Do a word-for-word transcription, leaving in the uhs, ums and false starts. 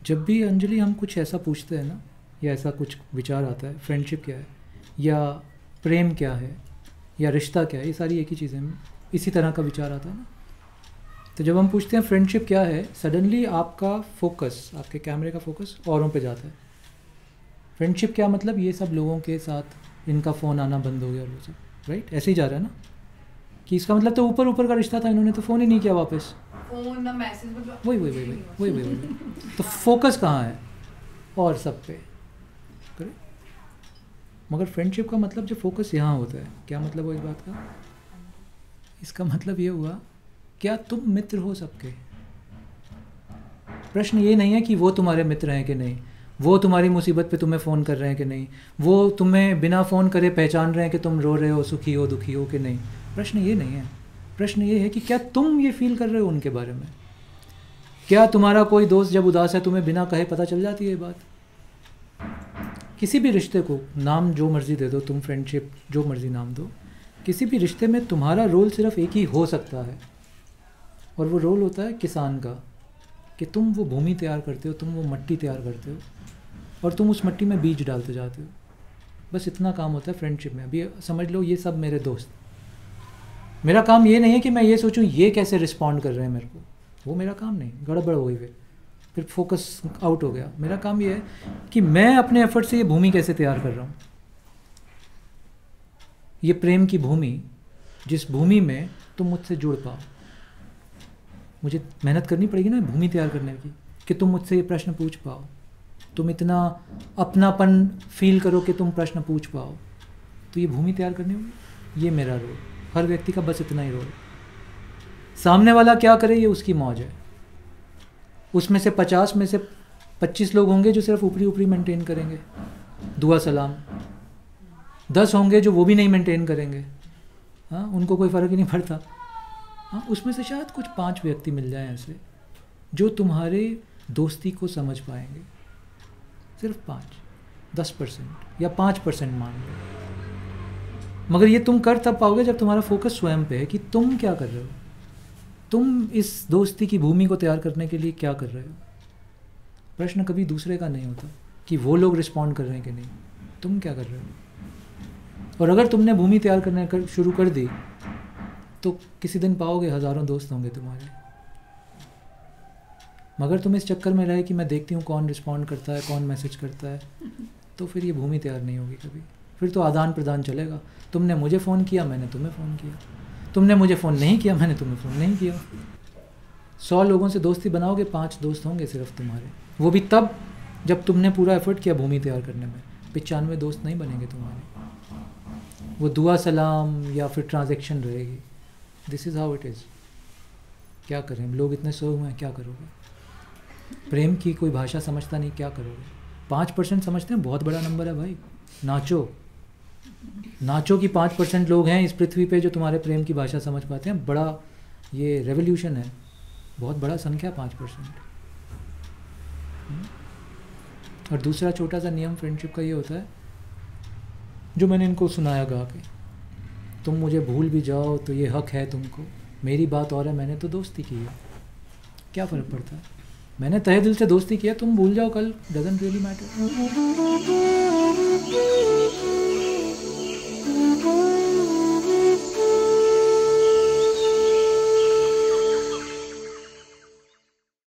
जब भी अंजलि हम कुछ ऐसा पूछते हैं ना, या ऐसा कुछ विचार आता है, फ्रेंडशिप क्या है या प्रेम क्या है या रिश्ता क्या है, ये सारी एक ही चीज़ें, इसी तरह का विचार आता है ना। तो जब हम पूछते हैं फ्रेंडशिप क्या है, सडनली आपका फोकस, आपके कैमरे का फोकस औरों पे जाता है। फ्रेंडशिप क्या मतलब, ये सब लोगों के साथ इनका फ़ोन आना बंद हो गया और वो सब, राइट, ऐसे ही जा रहा है ना, कि इसका मतलब तो ऊपर ऊपर का रिश्ता था, इन्होंने तो फ़ोन ही नहीं किया वापस, फोन ना मैसेज, वही वही वही वही वही वही वही तो फोकस कहाँ है, और सब पे, करेक्ट। मगर फ्रेंडशिप का मतलब जो फोकस यहाँ होता है, क्या मतलब हो इस बात का, इसका मतलब ये हुआ, क्या तुम मित्र हो सबके। प्रश्न ये नहीं है कि वो तुम्हारे मित्र हैं कि नहीं, वो तुम्हारी मुसीबत पे तुम्हें फ़ोन कर रहे हैं कि नहीं, वो तुम्हें बिना फ़ोन करे पहचान रहे हैं कि तुम रो रहे हो, सुखी हो, दुखी हो कि नहीं। प्रश्न ये नहीं है, प्रश्न ये है कि क्या तुम ये फील कर रहे हो उनके बारे में। क्या तुम्हारा कोई दोस्त जब उदास है तुम्हें बिना कहे पता चल जाती है ये बात। किसी भी रिश्ते को नाम जो मर्ज़ी दे दो तुम, फ्रेंडशिप जो मर्ज़ी नाम दो, किसी भी रिश्ते में तुम्हारा रोल सिर्फ एक ही हो सकता है, और वो रोल होता है किसान का, कि तुम वो भूमि तैयार करते हो, तुम वो मट्टी तैयार करते हो, और तुम उस मट्टी में बीज डालते जाते हो। बस इतना काम होता है फ्रेंडशिप में। अभी समझ लो ये सब मेरे दोस्त, मेरा काम ये नहीं है कि मैं ये सोचूं ये कैसे रिस्पॉन्ड कर रहे हैं मेरे को, वो मेरा काम नहीं, गड़बड़ हो गई, फिर फिर फोकस आउट हो गया। मेरा काम ये है कि मैं अपने एफर्ट से ये भूमि कैसे तैयार कर रहा हूँ, ये प्रेम की भूमि, जिस भूमि में तुम मुझसे जुड़ पाओ। मुझे मेहनत करनी पड़ेगी ना भूमि तैयार करने की, कि तुम मुझसे ये प्रश्न पूछ पाओ, तुम इतना अपनापन फील करो कि तुम प्रश्न पूछ पाओ, तो ये भूमि तैयार करनी होगी। ये मेरा रोल, हर व्यक्ति का बस इतना ही रोल। सामने वाला क्या करे ये उसकी मौज है। उसमें से पचास में से पच्चीस लोग होंगे जो सिर्फ ऊपरी ऊपरी मेंटेन करेंगे, दुआ सलाम। दस होंगे जो वो भी नहीं मेंटेन करेंगे, हाँ, उनको कोई फ़र्क ही नहीं पड़ता। हाँ, उसमें से शायद कुछ पांच व्यक्ति मिल जाएं ऐसे जो तुम्हारे दोस्ती को समझ पाएंगे, सिर्फ पाँच, दस परसेंट या पाँच परसेंट मान लो। मगर ये तुम कर तब पाओगे जब तुम्हारा फोकस स्वयं पे है कि तुम क्या कर रहे हो, तुम इस दोस्ती की भूमि को तैयार करने के लिए क्या कर रहे हो। प्रश्न कभी दूसरे का नहीं होता कि वो लोग रिस्पॉन्ड कर रहे हैं कि नहीं, तुम क्या कर रहे हो। और अगर तुमने भूमि तैयार करने कर शुरू कर दी तो किसी दिन पाओगे हज़ारों दोस्त होंगे तुम्हारे। मगर तुम इस चक्कर में रहे कि मैं देखती हूँ कौन रिस्पॉन्ड करता है, कौन मैसेज करता है, तो फिर ये भूमि तैयार नहीं होगी कभी। फिर तो आदान प्रदान चलेगा, तुमने मुझे फ़ोन किया, मैंने तुम्हें फ़ोन किया, तुमने मुझे फ़ोन नहीं किया, मैंने तुम्हें फ़ोन नहीं किया। सौ लोगों से दोस्ती बनाओगे, पाँच दोस्त होंगे सिर्फ तुम्हारे, वो भी तब जब तुमने पूरा एफर्ट किया भूमि तैयार करने में। पचानवे दोस्त नहीं बनेंगे तुम्हारे, वो दुआ सलाम या फिर ट्रांजैक्शन रहेगी। This is how it is. क्या करें, लोग इतने सोए हुए हैं, क्या करोगे। प्रेम की कोई भाषा समझता नहीं, क्या करोगे। पाँच परसेंट समझते हैं, बहुत बड़ा नंबर है भाई। नाचो नाचो कि पाँच परसेंट लोग हैं इस पृथ्वी पे जो तुम्हारे प्रेम की भाषा समझ पाते हैं। बड़ा ये रेवोल्यूशन है, बहुत बड़ा संख्या पाँच परसेंट। और दूसरा छोटा सा नियम फ्रेंडशिप का ये होता है जो मैंने इनको सुनाया गा के, तुम मुझे भूल भी जाओ तो ये हक है तुमको, मेरी बात और है, मैंने तो दोस्ती की है, क्या फ़र्क पड़ता है। मैंने तहे दिल से दोस्ती किया, तुम भूल जाओ कल, डजंट रियली मैटर।